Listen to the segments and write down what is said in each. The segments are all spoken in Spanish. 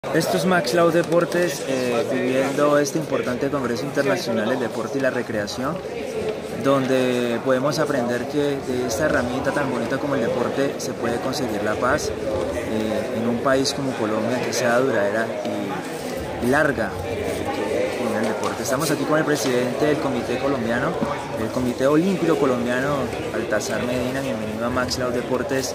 Esto es Max Lau Deportes, viviendo este importante Congreso Internacional del Deporte y la Recreación, donde podemos aprender que de esta herramienta tan bonita como el deporte se puede conseguir la paz en un país como Colombia, que sea duradera y larga en el deporte. Estamos aquí con el presidente del Comité Colombiano, el Comité Olímpico Colombiano, Baltasar Medina. Bienvenido a Max Lau Deportes.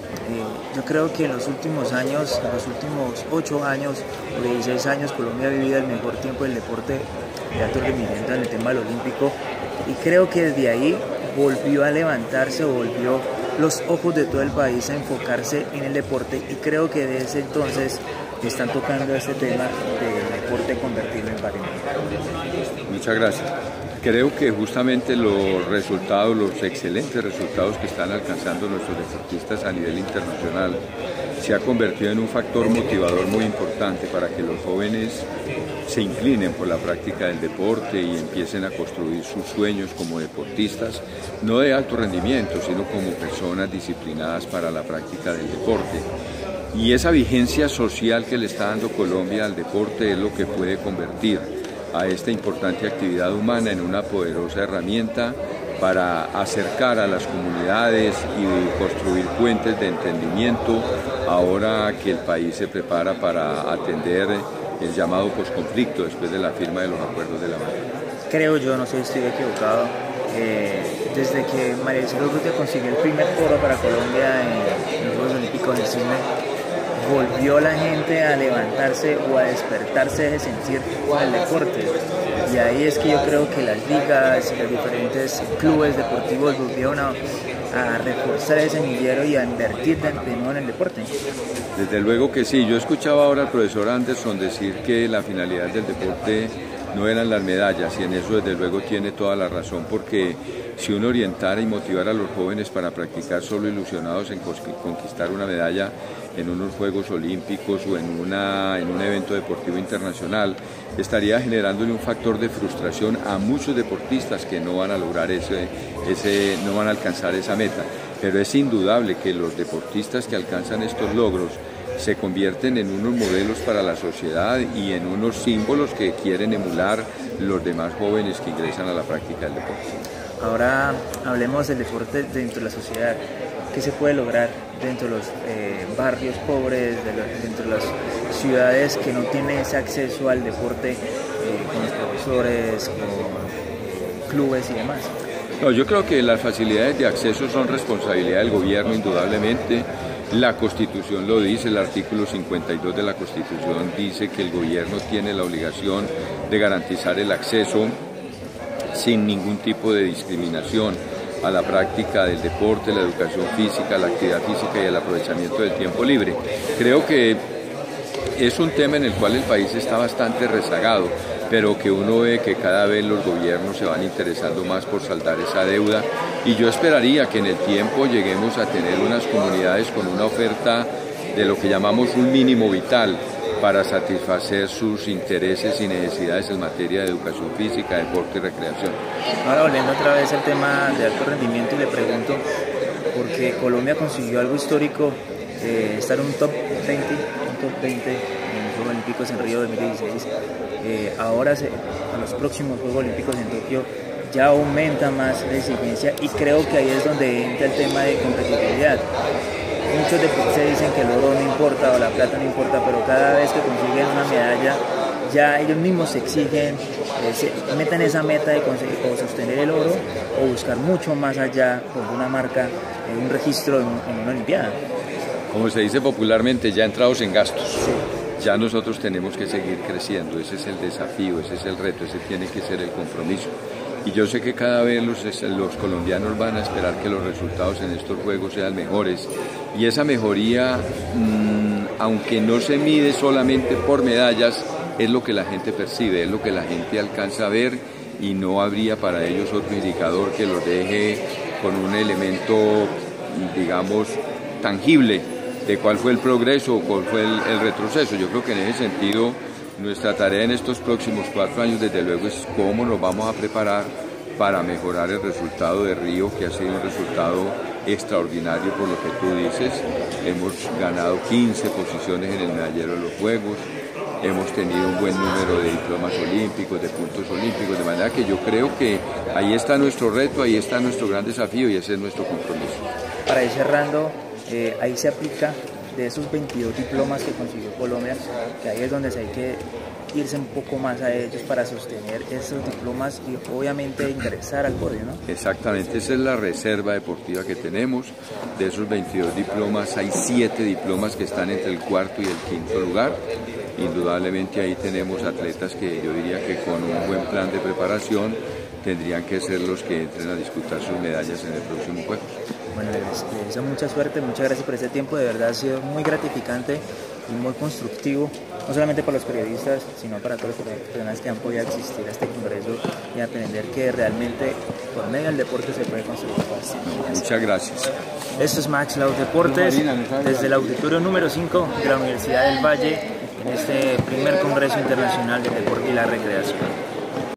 Yo creo que en los últimos años, en los últimos 8 años o 16 años, Colombia ha vivido el mejor tiempo del deporte de alto rendimiento en el tema del olímpico, y creo que desde ahí volvió a levantarse, volvió los ojos de todo el país a enfocarse en el deporte, y creo que desde entonces están tocando este tema del deporte, convertirlo en patrimonio. Muchas gracias. Creo que justamente los resultados, los excelentes resultados que están alcanzando nuestros deportistas a nivel internacional se ha convertido en un factor motivador muy importante para que los jóvenes se inclinen por la práctica del deporte y empiecen a construir sus sueños como deportistas, no de alto rendimiento, sino como personas disciplinadas para la práctica del deporte. Y esa vigencia social que le está dando Colombia al deporte es lo que puede convertir a esta importante actividad humana en una poderosa herramienta para acercar a las comunidades y construir puentes de entendimiento ahora que el país se prepara para atender el llamado posconflicto después de la firma de los acuerdos de La Habana. Creo yo, no sé si estoy equivocado, desde que María Isabel Urrutia consiguió el primer oro para Colombia en los Juegos Olímpicos en Sydney, volvió la gente a levantarse o a despertarse de sentir el deporte. Y ahí es que yo creo que las ligas y los diferentes clubes deportivos volvieron a reforzar ese semillero y a invertir de nuevo en el deporte. Desde luego que sí. Yo escuchaba ahora al profesor Anderson decir que la finalidad del deporte no eran las medallas, y en eso desde luego tiene toda la razón, porque si uno orientara y motivara a los jóvenes para practicar solo ilusionados en conquistar una medalla en unos Juegos Olímpicos o en un evento deportivo internacional, estaría generándole un factor de frustración a muchos deportistas que no van a lograr no van a alcanzar esa meta. Pero es indudable que los deportistas que alcanzan estos logros se convierten en unos modelos para la sociedad y en unos símbolos que quieren emular los demás jóvenes que ingresan a la práctica del deporte. Ahora hablemos del deporte dentro de la sociedad. ¿Qué se puede lograr dentro de los barrios pobres, dentro de las ciudades que no tienen ese acceso al deporte, con los profesores, con clubes y demás? No, yo creo que las facilidades de acceso son responsabilidad del gobierno, indudablemente. La Constitución lo dice, el artículo 52 de la Constitución dice que el gobierno tiene la obligación de garantizar el acceso sin ningún tipo de discriminación a la práctica del deporte, la educación física, la actividad física y el aprovechamiento del tiempo libre. Creo que es un tema en el cual el país está bastante rezagado, pero que uno ve que cada vez los gobiernos se van interesando más por saldar esa deuda, y yo esperaría que en el tiempo lleguemos a tener unas comunidades con una oferta de lo que llamamos un mínimo vital para satisfacer sus intereses y necesidades en materia de educación física, deporte y recreación. Ahora, volviendo otra vez al tema de alto rendimiento, y le pregunto, porque Colombia consiguió algo histórico, estar en un top 20 en los Juegos Olímpicos en Río 2016. Ahora a los próximos Juegos Olímpicos en Tokio ya aumenta más la exigencia, y creo que ahí es donde entra el tema de competitividad. Muchos deportistas dicen que el oro no importa o la plata no importa, pero cada vez que consiguen una medalla, ya ellos mismos se exigen, meten esa meta de conseguir o sostener el oro o buscar mucho más allá con una marca, un registro en una Olimpiada. Como se dice popularmente, ya entrados en gastos. Sí. Ya nosotros tenemos que seguir creciendo, ese es el desafío, ese es el reto, ese tiene que ser el compromiso. Y yo sé que cada vez los colombianos van a esperar que los resultados en estos juegos sean mejores, y esa mejoría, aunque no se mide solamente por medallas, es lo que la gente percibe, es lo que la gente alcanza a ver, y no habría para ellos otro indicador que los deje con un elemento, digamos, tangible de cuál fue el progreso o cuál fue el retroceso. Yo creo que en ese sentido nuestra tarea en estos próximos 4 años, desde luego, es cómo nos vamos a preparar para mejorar el resultado de Río, que ha sido un resultado extraordinario por lo que tú dices. Hemos ganado 15 posiciones en el medallero de los Juegos. Hemos tenido un buen número de diplomas olímpicos, de puntos olímpicos, de manera que yo creo que ahí está nuestro reto, ahí está nuestro gran desafío y ese es nuestro compromiso. Para ir cerrando, ahí se aplica de esos 22 diplomas que consiguió Colombia, que ahí es donde hay que irse un poco más a ellos para sostener esos diplomas y obviamente ingresar al podio, ¿no? Exactamente, esa es la reserva deportiva que tenemos. De esos 22 diplomas hay 7 diplomas que están entre el cuarto y el quinto lugar. Indudablemente ahí tenemos atletas que yo diría que con un buen plan de preparación tendrían que ser los que entren a disputar sus medallas en el próximo Juegos. Bueno, les deseo mucha suerte, muchas gracias por este tiempo, de verdad ha sido muy gratificante y muy constructivo, no solamente para los periodistas, sino para todas las personas que han podido asistir a este congreso y aprender que realmente por medio del deporte se puede construir paz. Muchas gracias. Esto es Max Laud Deportes, desde el auditorio número 5 de la Universidad del Valle, en este primer Congreso Internacional de Deporte y la Recreación.